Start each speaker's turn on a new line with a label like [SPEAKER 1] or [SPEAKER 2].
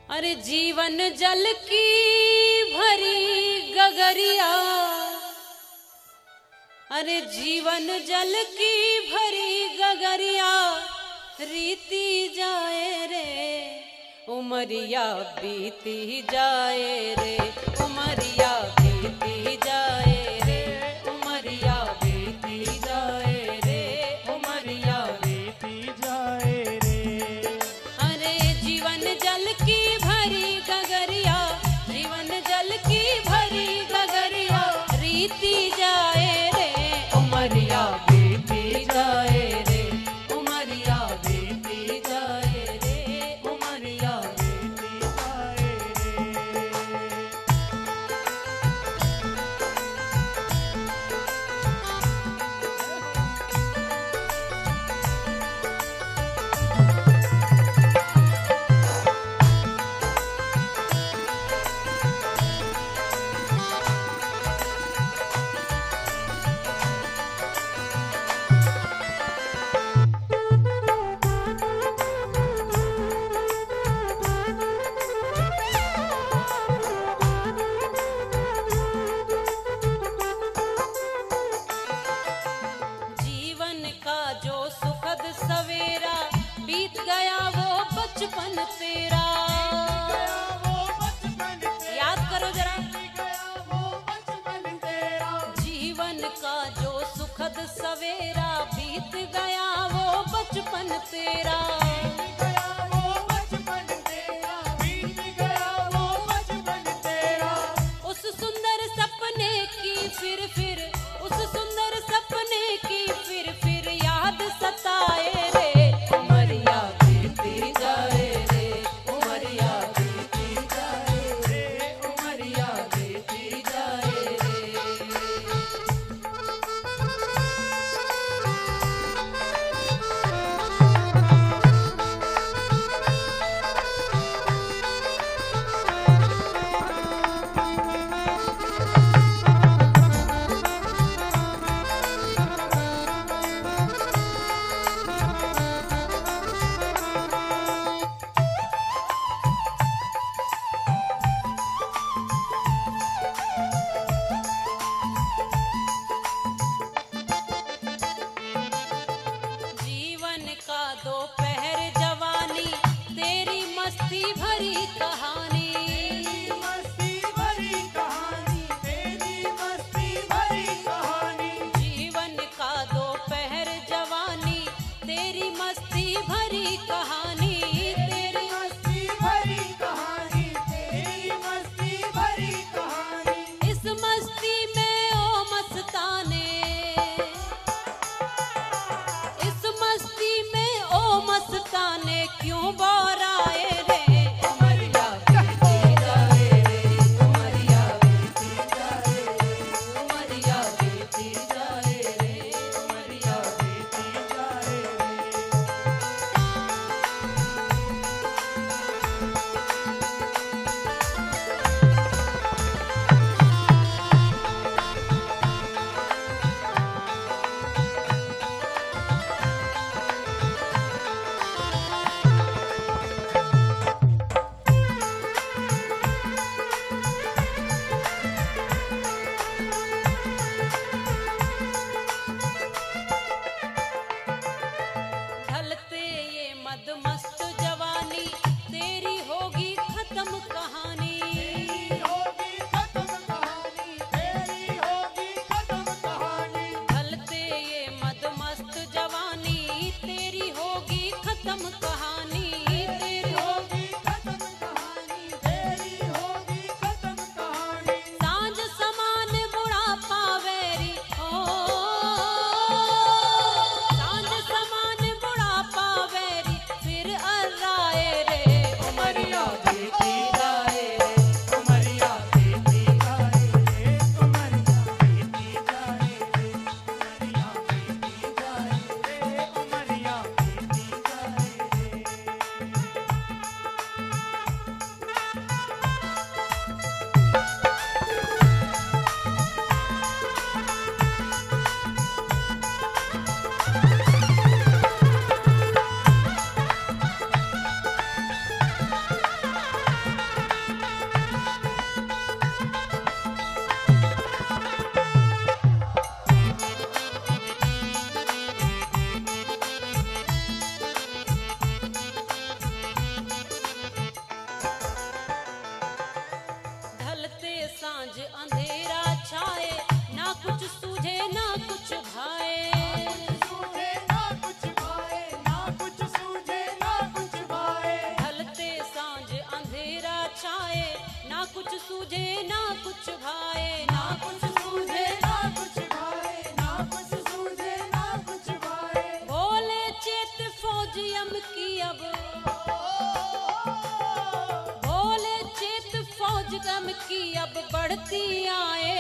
[SPEAKER 1] अरे जीवन जल की भरी गगरिया, अरे जीवन जल की भरी गगरिया, रीति जाए रे उमरिया बीती जाए रे, उमरिया बीती जाए रे, उमरिया बीती जाए रे, उमरिया बीती जाए रे। अरे जीवन जल की भरी गगरिया, जीवन जल की भरी गगरिया, रीति जाए रे उमरिया बीती जाए रे, उमरिया बीती जाए रे, उमरिया बीती जाए रे। जीवन का जो सुखद सवेरा बीत गया वो बचपन तेरा, याद करो जरा। जीवन का जो सुखद सवेरा बीत गया वो बचपन तेरा, उस सुंदर सपने की फिर उस सुंदर सपने की फिर याद सताए रे, उमरिया बीती जाए रे, उमरिया बीती जाए रे, उमरिया बीती जाए रे। जीवन का दोपहर जवानी, तेरी मस्ती भरी कहानी, मस्ती भरी कहानी, तेरी मस्ती भरी कहानी। जीवन का दोपहर जवानी, तेरी मस्ती भरी कहानी, तेरी मस्ती भरी कहानी, तेरी मस्ती भरी कहानी। इस मस्ती में ओ मस्ताने, इस मस्ती में ओ मस्ताने क्यों बोराए रे, उमरिया बीती जाए रे, उमरिया बीती जाए रे, उमरिया बीती जाए रे, उमरिया बीती जाए रे। सूझे ना कुछ भाए,
[SPEAKER 2] ना कुछ सूझे ना कुछ भाए, ना कुछ सूझे ना कुछ भाए।
[SPEAKER 1] बोले चेत फौज यम की अब, बोले चेत फौज गम की अब बढ़ती आए